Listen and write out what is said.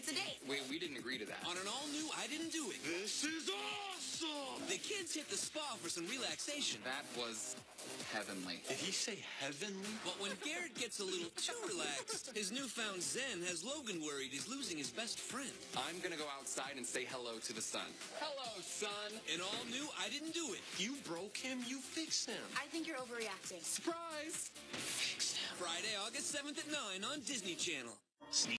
It's a date. Wait, we didn't agree to that. On an all-new I Didn't Do It. This is awesome! The kids hit the spa for some relaxation. That was heavenly. Did he say heavenly? But when Garrett gets a little too relaxed, his newfound zen has Logan worried he's losing his best friend. I'm gonna go outside and say hello to the sun. Hello, sun! An all-new I Didn't Do It. You broke him, you fix him. I think you're overreacting. Surprise! Fix him. Friday, August 7th at 9 on Disney Channel.